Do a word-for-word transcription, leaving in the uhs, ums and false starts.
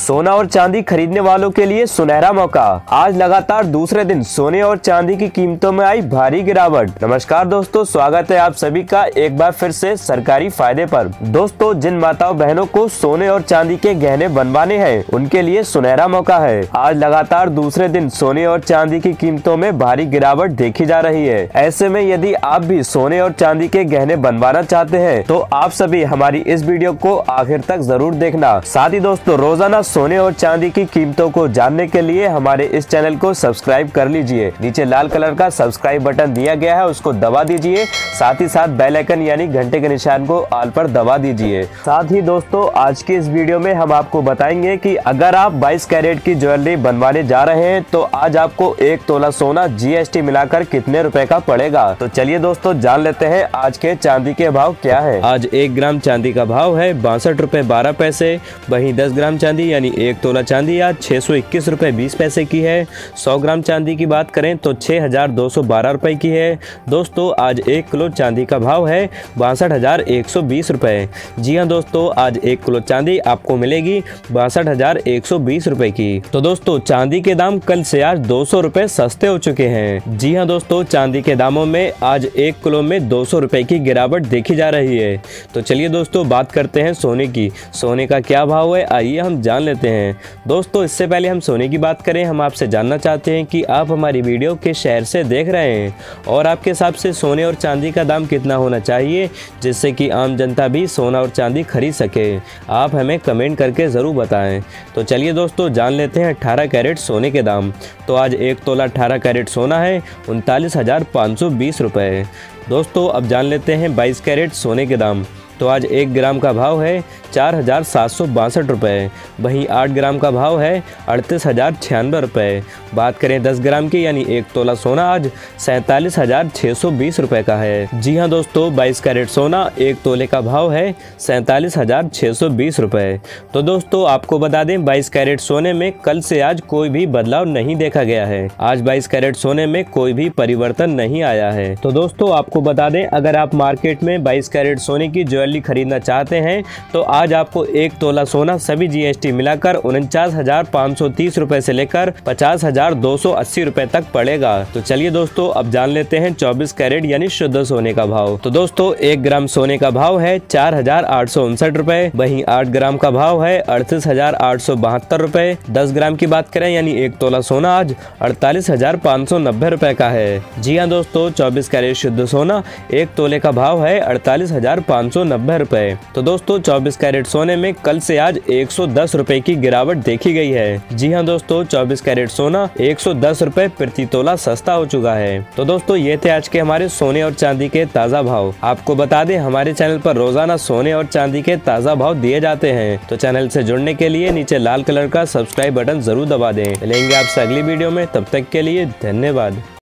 सोना और चांदी खरीदने वालों के लिए सुनहरा मौका। आज लगातार दूसरे दिन सोने और चांदी की कीमतों में आई भारी गिरावट। नमस्कार दोस्तों, स्वागत है आप सभी का एक बार फिर से सरकारी फायदे पर। दोस्तों, जिन माताओं बहनों को सोने और चांदी के गहने बनवाने हैं उनके लिए सुनहरा मौका है। आज लगातार दूसरे दिन सोने और चांदी की कीमतों में भारी गिरावट देखी जा रही है। ऐसे में यदि आप भी सोने और चांदी के गहने बनवाना चाहते हैं तो आप सभी हमारी इस वीडियो को आखिर तक जरूर देखना। साथ ही दोस्तों, रोजाना सोने और चांदी की कीमतों को जानने के लिए हमारे इस चैनल को सब्सक्राइब कर लीजिए। नीचे लाल कलर का सब्सक्राइब बटन दिया गया है, उसको दबा दीजिए। साथ ही साथ बेल आइकन यानी घंटे के निशान को ऑल पर दबा दीजिए। साथ ही दोस्तों, आज की इस वीडियो में हम आपको बताएंगे कि अगर आप बाईस कैरेट की ज्वेलरी बनवाने जा रहे हैं तो आज आपको एक तोला सोना जीएसटी मिलाकर कितने रुपए का पड़ेगा। तो चलिए दोस्तों, जान लेते हैं आज के चांदी के भाव क्या है। आज एक ग्राम चांदी का भाव है बासठ रुपए बारह पैसे। वहीं दस ग्राम चांदी यानी एक तोला चांदी आज छह सौ इक्कीस रुपए बीस पैसे की है। सौ ग्राम चांदी की बात करें तो छह हजार दो सौ बारह रुपए की है। दोस्तों, आज एक किलो चांदी का भाव है बासठ हजार एक सौ बीस रुपए। जी हाँ दोस्तों, आज एक किलो चांदी आपको मिलेगी बासठ हजार एक सौ बीस रुपए की। तो दोस्तों, चांदी के दाम कल से आज दो सौ रुपए सस्ते हो चुके हैं। जी हाँ दोस्तों, चांदी के दामों में आज एक किलो में दो सौ रुपए की गिरावट देखी जा रही है। तो चलिए दोस्तों, बात करते हैं सोने की। सोने का क्या भाव है, आइए हम जान लेते हैं। दोस्तों, इससे पहले हम सोने की बात करें, हम आपसे जानना चाहते हैं कि आप हमारी वीडियो किस शहर से देख रहे हैं और आपके हिसाब से सोने और चांदी का दाम कितना होना चाहिए जिससे कि आम जनता भी सोना और चांदी खरीद सके। आप हमें कमेंट करके ज़रूर बताएं। तो चलिए दोस्तों, जान लेते हैं अठारह कैरेट सोने के दाम। तो आज एक तोला अठारह कैरेट सोना है उनतालीस हजार पाँच सौ बीस रुपये। दोस्तों, अब जान लेते हैं बाईस कैरेट सोने के दाम। तो आज एक ग्राम का भाव है चार हजार सात सौ बासठ रुपये। वहीं आठ ग्राम का भाव है अड़तीस हजार छियानवे रुपये। बात करें दस ग्राम की यानी एक तोला सोना आज सैंतालीस हजार छः सौ बीस रुपये का है। जी हाँ दोस्तों, बाईस कैरेट सोना एक तोले का भाव है सैंतालीस हजार छः सौ बीस रुपये। तो दोस्तों, आपको बता दें बाईस कैरेट सोने में कल से आज कोई भी बदलाव नहीं देखा गया है। आज बाईस कैरेट सोने में कोई भी परिवर्तन नहीं आया है। तो दोस्तों, आपको बता दें अगर आप मार्केट में बाईस कैरेट सोने की ज्वेलरी खरीदना चाहते हैं तो आज आपको एक तोला सोना सभी जीएसटी मिलाकर उनचास हजार पाँच सौ तीस रुपए से लेकर पचास हजार दो सौ अस्सी रुपए तक पड़ेगा। तो चलिए दोस्तों, अब जान लेते हैं चौबीस कैरेट यानी शुद्ध सोने का भाव। तो दोस्तों, एक ग्राम सोने का भाव है चार हजार आठ सौ उनसठ रुपए। वहीं आठ ग्राम का भाव है अड़तीस हजार आठ सौ बहत्तर रुपए। दस ग्राम की बात करें यानी एक तोला सोना आज अड़तालीस हजार पाँच सौ नब्बे रुपए का है। जी हाँ दोस्तों, चौबीस कैरेट शुद्ध सोना एक तोले का भाव है अड़तालीस हजार पाँच सौ नब्बे रुपए। तो दोस्तों, चौबीस कैरेट सोने में कल से आज एक सौ दस रुपए की गिरावट देखी गई है। जी हाँ दोस्तों, चौबीस कैरेट सोना एक सौ दस रुपए प्रति तोला सस्ता हो चुका है। तो दोस्तों, ये थे आज के हमारे सोने और चांदी के ताजा भाव। आपको बता दें हमारे चैनल पर रोजाना सोने और चांदी के ताजा भाव दिए जाते हैं। तो चैनल से जुड़ने के लिए नीचे लाल कलर का सब्सक्राइब बटन जरूर दबा दें। मिलेंगे आपसे अगली वीडियो में, तब तक के लिए धन्यवाद।